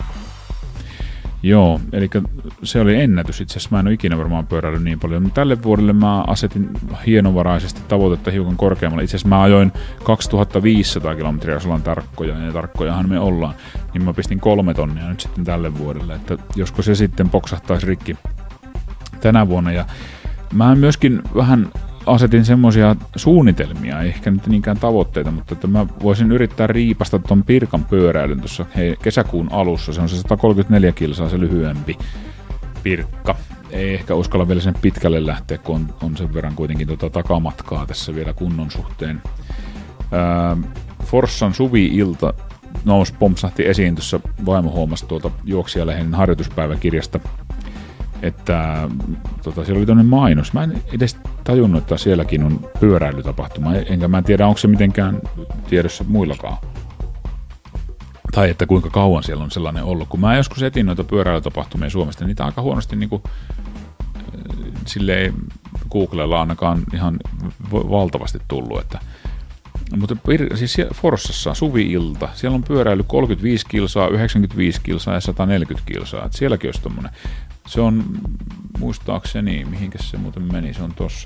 S1: Joo, eli se oli ennätys. Itse asiassa mä en ole ikinä varmaan pyöräillyt niin paljon, mutta tälle vuodelle mä asetin hienovaraisesti tavoitetta hiukan korkeammalle. Itse asiassa mä ajoin 2500 kilometriä, jos ollaan tarkkoja, ja tarkkojahan me ollaan, niin mä pistin 3 tonnia nyt sitten tälle vuodelle, että josko se sitten poksahtaisi rikki tänä vuonna. Ja mä myöskin vähän asetin semmoisia suunnitelmia, ei ehkä nyt niinkään tavoitteita, mutta että mä voisin yrittää riipasta ton Pirkan pyöräilyn tuossa kesäkuun alussa. Se on se 134 kilsaa, se lyhyempi Pirkka. Ei ehkä uskalla vielä sen pitkälle lähteä, kun on sen verran kuitenkin takamatkaa tässä vielä kunnon suhteen. Forssan suvi-ilta pompsahti esiin tuossa vaimo huomasi tuolta Juoksijalehden harjoituspäiväkirjasta, että siellä oli toinen mainos. Mä en edes tajunnut, että sielläkin on pyöräilytapahtuma, enkä mä tiedä, onko se mitenkään tiedossa muillakaan. Tai että kuinka kauan siellä on sellainen ollut. Kun mä joskus etin noita pyöräilytapahtumia Suomesta, niin niitä aika huonosti niinku sille ei Googlella ainakaan ihan valtavasti tullut. Mutta siis Forssassa suvi-ilta, siellä on pyöräily 35 kilsaa, 95 kilsaa ja 140 kilsaa. Et sielläkin olisi tommonen. Se on muistaakseni, mihinkäs se muuten meni, se on tossa.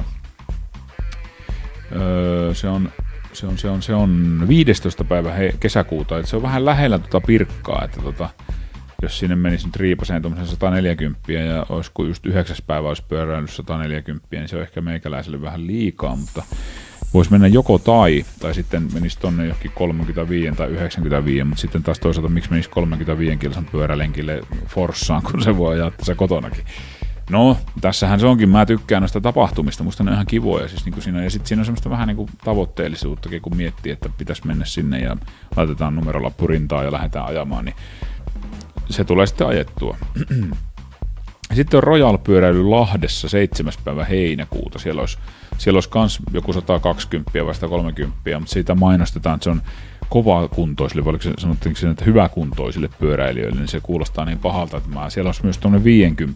S1: Se on 15. päivä kesäkuuta, että se on vähän lähellä Pirkkaa, että jos sinne menisi nyt riipaseen tuommoisen 140 ja olisiko just 9. päivä olisi pyöräillyt 140, niin se on ehkä meikäläiselle vähän liikaa, mutta voisi mennä joko tai sitten menisi tonne johonkin 35 tai 95, mutta sitten taas toisaalta miksi menisi 35 kilsan pyörälenkille Forssaan, kun se voi ajaa tässä kotonakin. No, tässähän se onkin. Mä tykkään noista tapahtumista. Musta ne on ihan kivoja. Siis niin siinä, ja sitten siinä on semmoista vähän niin kuin tavoitteellisuuttakin, kun miettii, että pitäisi mennä sinne ja laitetaan numerolappu rintaan ja lähdetään ajamaan, niin se tulee sitten ajettua. Sitten on Royal-pyöräily Lahdessa 7. päivä heinäkuuta. Siellä olisi kans joku 120 vai 130, mutta siitä mainostetaan, että se on kovakuntoisille, vai sanottiinko sen, että hyväkuntoisille pyöräilijöille, niin se kuulostaa niin pahalta, että siellä olisi myös tuommoinen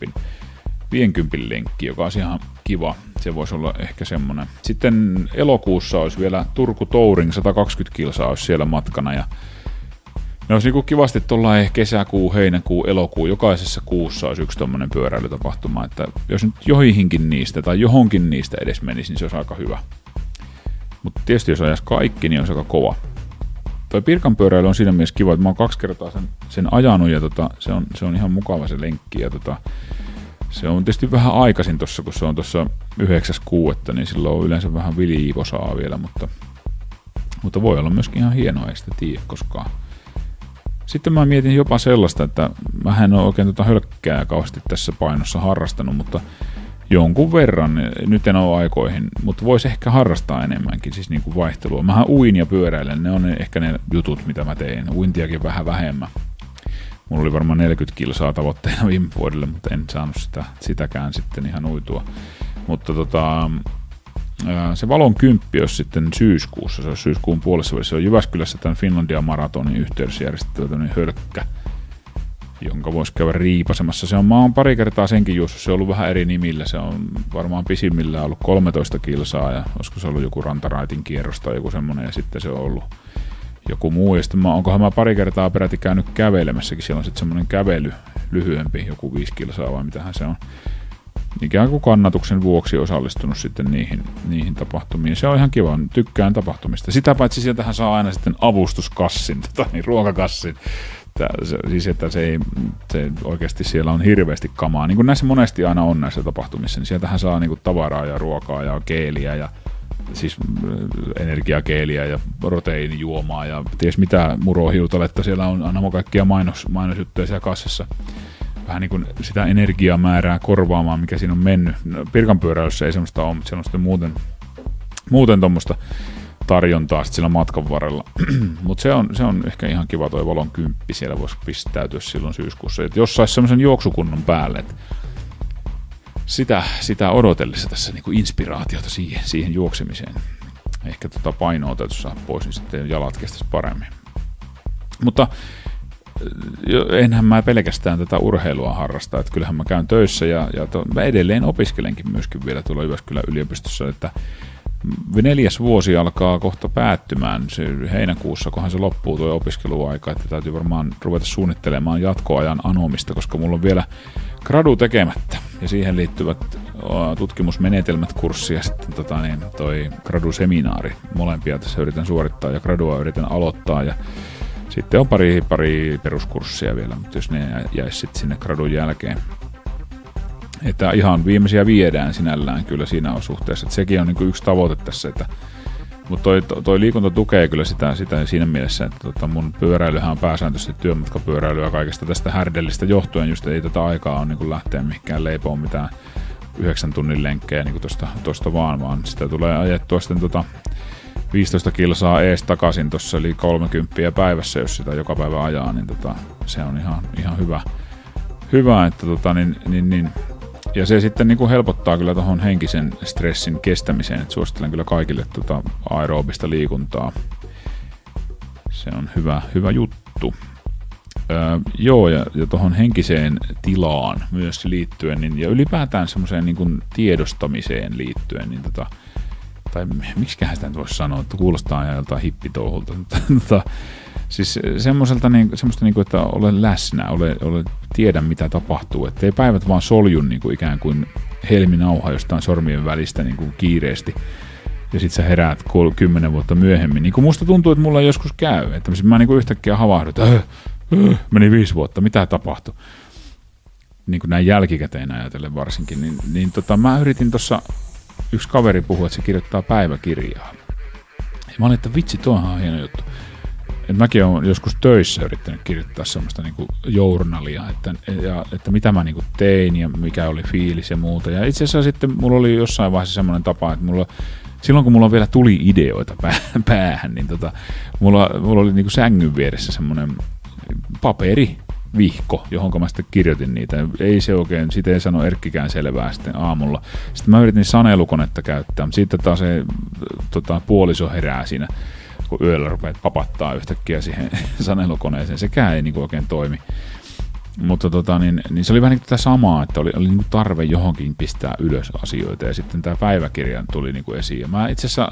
S1: 50 lenkki, joka on ihan kiva. Se voisi olla ehkä semmoinen. Sitten elokuussa olisi vielä Turku Touring, 120 kilsaa olisi siellä matkana. Ja ne olisi niin kivasti tuollainen kesäkuu, heinäkuu, elokuu. Jokaisessa kuussa olisi yksi tuommoinen pyöräilytapahtuma. Että jos nyt joihinkin niistä tai johonkin niistä edes menisi, niin se olisi aika hyvä. Mutta tietysti jos ajaisi kaikki, niin olisi aika kova. Toi Pirkan pyöräily on siinä mielessä kiva, että mä oon 2 kertaa sen ajanut ja se on ihan mukava se lenkki. Ja se on tietysti vähän aikaisin tuossa, kun se on tuossa 9.6, niin silloin on yleensä vähän viliivosaa vielä, mutta voi olla myöskin ihan hienoa, ei sitä tiedä koskaan. Sitten mä mietin jopa sellaista, että mä en ole oikein hölkkää kauheasti tässä painossa harrastanut, mutta jonkun verran, nyt en ole aikoihin, mutta voisi ehkä harrastaa enemmänkin, siis niin kuin vaihtelua. Mähän uin ja pyöräilen, ne on ehkä ne jutut, mitä mä teen, uintiakin vähän vähemmän. Mulla oli varmaan 40 kilsaa tavoitteena viime vuodelle, mutta en saanut sitäkään sitten ihan uitua. Mutta se Valon 10 olisi sitten syyskuussa, se olisi syyskuun puolessa välissä. Se on Jyväskylässä tämän Finlandia maratonin yhteydessä järjestetty tämmöinen hölkkä, jonka voisi käydä riipasemassa. Mä oon pari kertaa senkin juossut, se on ollut vähän eri nimillä. Se on varmaan pisimmillään ollut 13 kilsaa ja olisiko se ollut joku Rantaraitin kierros tai joku semmoinen ja sitten se on ollut joku muu, ja sitten onkohan mä pari kertaa peräti käynyt kävelemässäkin, siellä on sitten semmoinen kävely lyhyempi, joku 5 kilsaa vai mitähän se on. Ikään kuin kannatuksen vuoksi osallistunut sitten niihin tapahtumiin. Se on ihan kiva, tykkään tapahtumista. Sitä paitsi sieltähän saa aina sitten avustuskassin, ruokakassin. Siis että se oikeasti siellä on hirveästi kamaa. Niin kuin näissä monesti aina on näissä tapahtumissa, niin sieltähän saa niin kuin tavaraa ja ruokaa ja keeliä ja siis energiakeeliä ja proteiinijuomaa ja ties mitä murohiutaletta. Siellä on aina kaikkia mainosjuttuja siellä kassassa. Vähän niin kuin sitä energiamäärää korvaamaan, mikä siinä on mennyt. Pirkan pyöräilyssä ei semmoista ole, mutta siellä on sitten muuten tuommoista tarjontaa sitten siellä matkan varrella. Mutta se on ehkä ihan kiva toi Valon 10, siellä voisi pistäytyä silloin syyskuussa. Et jos saisi semmoisen juoksukunnon päälle, että sitä odotellessa tässä niin kuin inspiraatiota siihen juoksemiseen. Ehkä painoa täytyisi saada pois, niin sitten jalat kestäisi paremmin. Mutta enhän mä pelkästään tätä urheilua harrasta, että kyllähän mä käyn töissä ja mä edelleen opiskelenkin myöskin vielä tuolla Jyväskylän yliopistossa, että 4. vuosi alkaa kohta päättymään heinäkuussa, kunhan se loppuu tuo opiskeluaika, että täytyy varmaan ruveta suunnittelemaan jatkoajan anomista, koska mulla on vielä gradu tekemättä ja siihen liittyvät tutkimusmenetelmät kurssi ja sitten toi graduseminaari. Molempia tässä yritän suorittaa ja gradua yritän aloittaa ja sitten on pari peruskurssia vielä, mutta jos ne jäisi sitten sinne gradun jälkeen. Että ihan viimeisiä viedään sinällään kyllä siinä on suhteessa. Että sekin on niin kuin yksi tavoite tässä. Mutta toi liikunta tukee kyllä sitä siinä mielessä, että mun pyöräilyhän on pääsääntöisesti työmatkapyöräilyä kaikesta tästä härdellistä johtuen. Just ei tätä aikaa ole niin kuin lähteä mihinkään leipoon mitään 9 tunnin lenkkejä niin tuosta vaan sitä tulee ajettua sitten 15 kilsaa ees takaisin tuossa, eli 30 päivässä, jos sitä joka päivä ajaa, niin se on ihan hyvä että ja se sitten niin kuin helpottaa kyllä tuohon henkisen stressin kestämiseen, että suosittelen kyllä kaikille aerobista liikuntaa. Se on hyvä juttu. Joo, ja tuohon henkiseen tilaan myös liittyen, niin, ja ylipäätään semmoiseen niin kuin tiedostamiseen liittyen, niin tai miksiköhän sitä nyt voisi sanoa, että kuulostaa ihan joltain hippitouhulta, siis semmoista, että olen läsnä, tiedän mitä tapahtuu, ettei päivät vaan soljun niin kuin ikään kuin helminauha jostain sormien välistä niin kuin kiireesti, ja sit sä heräät 10 vuotta myöhemmin. Niin kuin musta tuntuu, että mulla joskus käy, että mä niin kuin yhtäkkiä havahdun, että meni 5 vuotta, mitä tapahtui? Niin kuin näin jälkikäteen ajatellen varsinkin. Niin mä yritin tuossa, yksi kaveri puhui, että se kirjoittaa päiväkirjaa. Ja mä olin, että vitsi, tuohan on hieno juttu. Et mäkin olen joskus töissä yrittänyt kirjoittaa semmoista niinku journalia, että mitä mä niinku tein ja mikä oli fiilis ja muuta. Ja itse asiassa sitten mulla oli jossain vaiheessa semmoinen tapa, että silloin kun mulla vielä tuli ideoita päähän, niin mulla oli niinku sängyn vieressä semmoinen paperivihko, johon mä sitten kirjoitin niitä. Ei se oikein, siitä ei sano Erkkikään selvää sitten aamulla. Sitten mä yritin sanelukonetta käyttää, mutta sitten taas se puoliso herää siinä, kun yöllä rupeat papattaa yhtäkkiä siihen sanelukoneeseen. Sekään ei niinku oikein toimi. Mutta niin se oli vähän niin tätä samaa, että oli niin tarve johonkin pistää ylös asioita, ja sitten tämä päiväkirja tuli niin esiin. Ja mä itse asiassa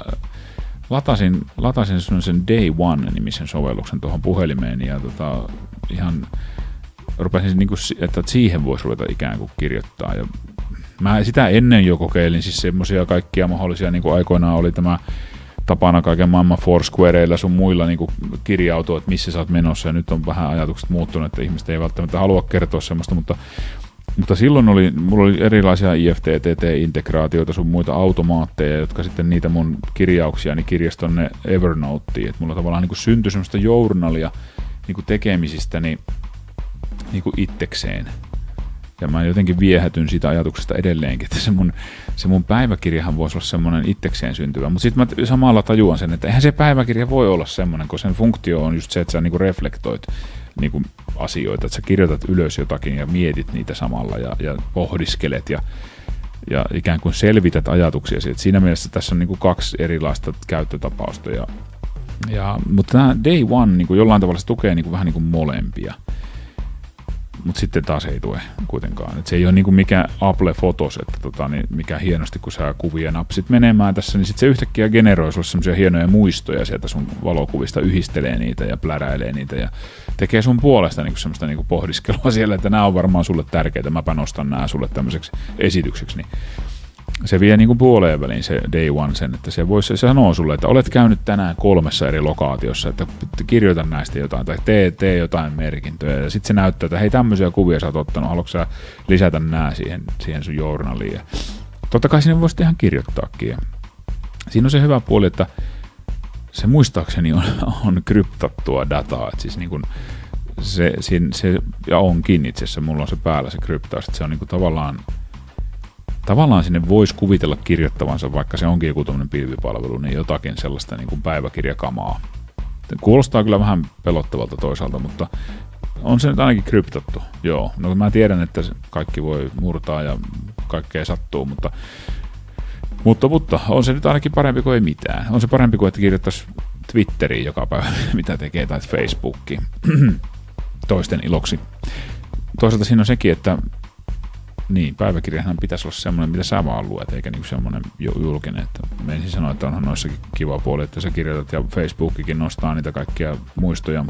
S1: latasin sen Day One-nimisen sovelluksen tuohon puhelimeen, ja ihan rupesin, niin kuin, että siihen voisi ruveta ikään kuin kirjoittaa. Ja mä sitä ennen jo kokeilin, siis semmoisia kaikkia mahdollisia, niin kuin aikoinaan oli tämä tapana kaiken maailman Foursquareilla sun muilla niin kuin kirjautua, että missä sä oot menossa, ja nyt on vähän ajatukset muuttunut, että ihmiset ei välttämättä halua kertoa semmoista, mutta silloin mulla oli erilaisia IFTTT-integraatioita, sun muita automaatteja, jotka sitten niitä mun kirjauksiani kirjasi tonne Evernoteen, että mulla tavallaan niin kuin syntyi semmoista journalia niin kuin tekemisistäni niin kuin itsekseen. Ja mä jotenkin viehätyn siitä ajatuksesta edelleenkin, että se mun päiväkirjahan voisi olla semmoinen itsekseen syntyvä. Mutta sitten mä samalla tajuan sen, että eihän se päiväkirja voi olla semmoinen, kun sen funktio on just se, että sä niinku reflektoit niinku asioita, että sä kirjoitat ylös jotakin ja mietit niitä samalla ja pohdiskelet ja ikään kuin selvität ajatuksia. Et siinä mielessä tässä on niinku 2 erilaista käyttötapausta. Mutta tämä Day One niinku jollain tavalla se tukee niinku vähän niinku molempia. Mutta sitten taas ei tue kuitenkaan. Et se ei ole niinku mikä Apple Photos, että mikä hienosti, kun sä kuvia napsit menemään tässä, niin sitten se yhtäkkiä generoi sulle semmoisia hienoja muistoja sieltä sun valokuvista, yhdistelee niitä ja pläräilee niitä ja tekee sun puolesta niinku semmoista niinku pohdiskelua siellä, että nämä on varmaan sulle tärkeitä, mäpä nostan nämä sulle tämmöiseksi esitykseksi. Niin se vie niinku puoleen väliin se Day One sen, että se sanoo sulle, että olet käynyt tänään 3 eri lokaatiossa, että kirjoita näistä jotain tai tee jotain merkintöjä. Ja sitten se näyttää, että hei, tämmöisiä kuvia sä oot ottanut, haluatko sä lisätä nämä siihen sun journaliin. Ja totta kai sinne voisi ihan kirjoittaakin. Ja siinä on se hyvä puoli, että se muistaakseni on kryptattua dataa, että siis niin kuin se ja onkin itse asiassa, mulla on se päällä se kryptaus, että se on niin kuin tavallaan sinne voisi kuvitella kirjoittavansa, vaikka se onkin joku tämmöinen pilvipalvelu, niin jotakin sellaista niin kuin päiväkirjakamaa. Kuulostaa kyllä vähän pelottavalta toisaalta, mutta on se nyt ainakin kryptattu. Joo, no mä tiedän, että kaikki voi murtaa ja kaikkea sattuu, mutta on se nyt ainakin parempi kuin ei mitään. On se parempi kuin, että kirjoittaisi Twitteriin joka päivä, mitä tekee, tai Facebookiin toisten iloksi. Toisaalta siinä on sekin, että niin, päiväkirjahan pitäisi olla semmoinen, mitä sä vaan luet, eikä niinku semmoinen julkinen. Että mä ensin sanoa, että onhan noissakin kiva puoli, että sä kirjoitat ja Facebookikin nostaa niitä kaikkia muistoja,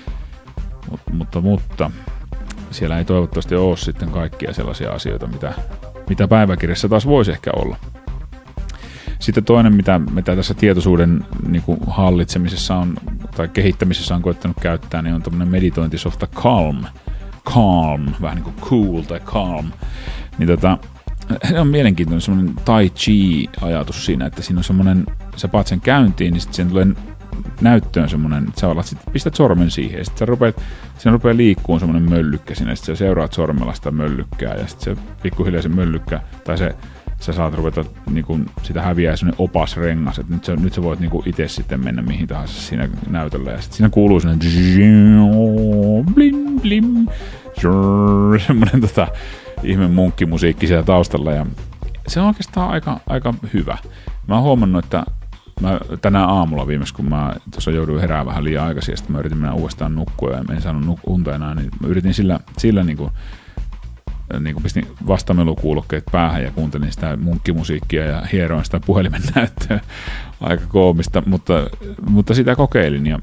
S1: mutta siellä ei toivottavasti ole sitten kaikkia sellaisia asioita, mitä päiväkirjassa taas voisi ehkä olla. Sitten toinen, mitä tässä tietoisuuden niin kuin hallitsemisessa on, tai kehittämisessä on koettanut käyttää, niin on tämmöinen meditointisofta Calm, vähän niin kuin cool tai calm, niin se on mielenkiintoinen semmoinen tai chi-ajatus siinä, että siinä on semmoinen, sä paat sen käyntiin, niin sitten siihen tulee näyttöön semmoinen, että sä pistät sormen siihen, ja sitten siinä rupeaa liikkuun semmoinen möllykkä siinä, ja sitten sä seuraat sormella sitä möllykkää, ja sitten se pikkuhiljaa se möllykkä, tai sä saat ruveta, niin kun sitä häviää semmoinen opas rengas, että nyt sä voit niin itse sitten mennä mihin tahansa siinä näytöllä, ja sitten siinä kuuluu semmoinen blim blim, semmoinen ihme munkkimusiikki siellä taustalla, ja se on oikeastaan aika hyvä. Mä oon huomannut, että mä tänä aamulla viimeksi, kun mä tuossa jouduin herää vähän liian aikaisin, ja sitten mä yritin mennä uudestaan nukkua, ja en saanut unta enää, niin mä yritin sillä niin kuin pistin vastamelukuulokkeet päähän ja kuuntelin sitä munkkimusiikkia ja hieroin sitä puhelimen näyttöä. Aika koomista, mutta sitä kokeilin. Ja,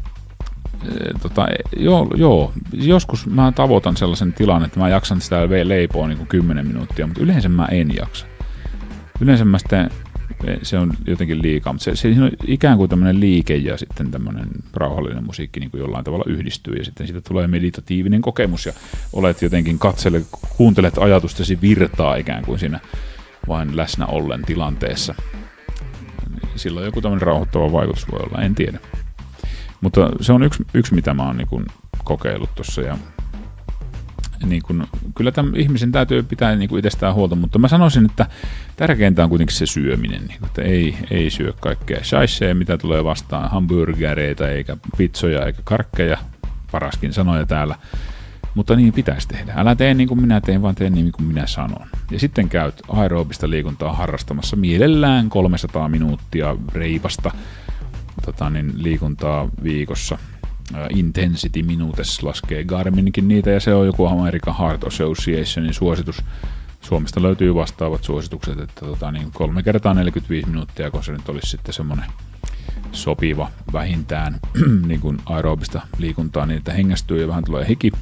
S1: joo, joskus mä tavoitan sellaisen tilan, että mä jaksan sitä leipoa niin kuin 10 minuuttia, mutta yleensä mä en jaksa. Yleensä mä sitten, se on jotenkin liikaa, mutta se on ikään kuin tämmöinen liike ja sitten tämmöinen rauhallinen musiikki niin kuin jollain tavalla yhdistyy ja sitten siitä tulee meditatiivinen kokemus ja olet jotenkin kuuntelet ajatustesi virtaa ikään kuin siinä vain läsnä ollen tilanteessa. Silloin joku tämmöinen rauhoittava vaikutus voi olla, en tiedä. Mutta se on yksi mitä mä oon niin kuin kokeillut tuossa ja niin kun, kyllä tämän ihmisen täytyy pitää niin kuin itsestään huolta, mutta mä sanoisin, että tärkeintä on kuitenkin se syöminen, niin kuin, että ei syö kaikkea shaisee, mitä tulee vastaan, hamburgereita, eikä pizzoja, eikä karkkeja, paraskin sanoja täällä, mutta niin pitäisi tehdä. Älä tee niin kuin minä teen, vaan tee niin kuin minä sanon. Ja sitten käyt aerobista liikuntaa harrastamassa mielellään 300 minuuttia reipasta liikuntaa viikossa. Intensity Minutes laskee Garminkin niitä, ja se on joku American Heart Associationin suositus. Suomesta löytyy vastaavat suositukset, että 3 kertaa 45 minuuttia, kun se nyt olisi sitten semmoinen sopiva vähintään niin kuin aerobista liikuntaa, niin että hengästyy ja vähän tulee hiki.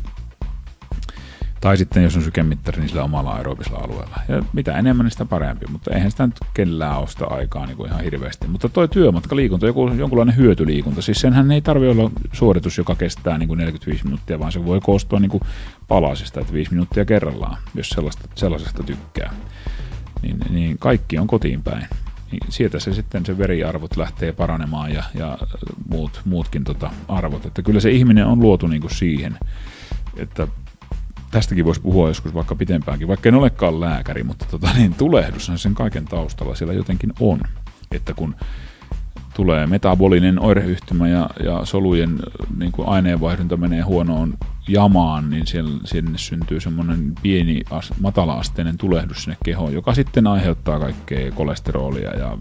S1: Tai sitten jos on sykemittari, niin sillä omalla aerobisella alueella. Ja mitä enemmän, niin sitä parempi, mutta eihän sitä nyt kellään ole sitä aikaa niin kuin ihan hirveästi. Mutta toi työmatkaliikunta, jonkunlainen hyötyliikunta, siis senhän ei tarvitse olla suoritus, joka kestää niin kuin 45 minuuttia, vaan se voi koostua niin kuin palasista, että 5 minuuttia kerrallaan, jos sellaisesta tykkää. Niin kaikki on kotiin päin. Niin sieltä se sitten se veriarvot lähtee paranemaan ja muutkin arvot. Että kyllä se ihminen on luotu niin kuin siihen, että tästäkin voisi puhua joskus vaikka pitempäänkin, vaikka en olekaan lääkäri, mutta tulehdushan sen kaiken taustalla siellä jotenkin on. Että kun tulee metabolinen oireyhtymä ja solujen niin kuin aineenvaihdunta menee huonoon jamaan, niin sinne syntyy semmoinen pieni matala-asteinen tulehdus sinne kehoon, joka sitten aiheuttaa kaikkea kolesterolia ja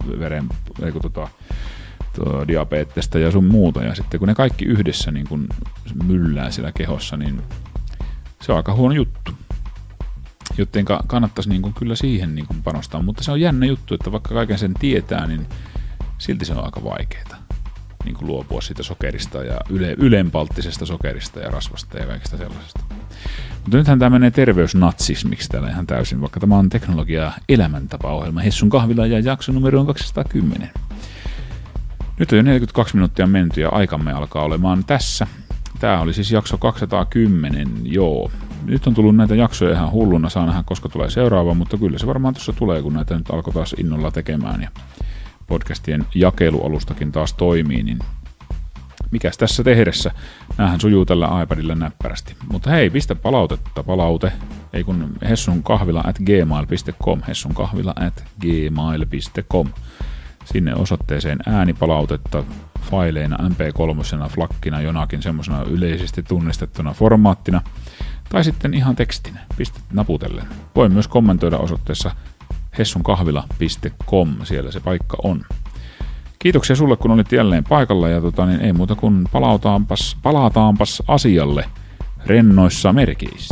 S1: diabeettista ja sun muuta. Ja sitten kun ne kaikki yhdessä niin kun myllää siellä kehossa, niin se on aika huono juttu. Joten kannattaisi niin kun kyllä siihen niin kun panostaa, mutta se on jännä juttu, että vaikka kaiken sen tietää, niin silti se on aika vaikeaa niin kun luopua siitä sokerista ja ylenpalttisesta sokerista ja rasvasta ja kaikesta sellaisesta. Mutta nythän tämä menee terveysnatsismiksi täällä ihan täysin, vaikka tämä on teknologia- elämäntapaohjelma. Hessun kahvila ja jakso numero on 210. Nyt on jo 42 minuuttia menty ja aikamme alkaa olemaan tässä. Tämä oli siis jakso 210, joo. Nyt on tullut näitä jaksoja ihan hulluna, saa nähdä koska tulee seuraava, mutta kyllä se varmaan tuossa tulee, kun näitä nyt alkoi taas innolla tekemään ja podcastien jakelualustakin taas toimii, niin mikäs tässä tehdessä? Näähän sujuu tällä iPadilla näppärästi. Mutta hei, pistä palaute, ei kun hessunkahvila@gmail.com, hessunkahvila@gmail.com. Sinne osoitteeseen äänipalautetta faileina, mp3, flakkina, jonakin semmoisena yleisesti tunnistettuna formaattina, tai sitten ihan tekstinä, pistet naputellen. Voi myös kommentoida osoitteessa hessunkahvila.com, siellä se paikka on. Kiitoksia sulle, kun olit jälleen paikalla, ja ei muuta kuin palataanpas asialle rennoissa merkeissä.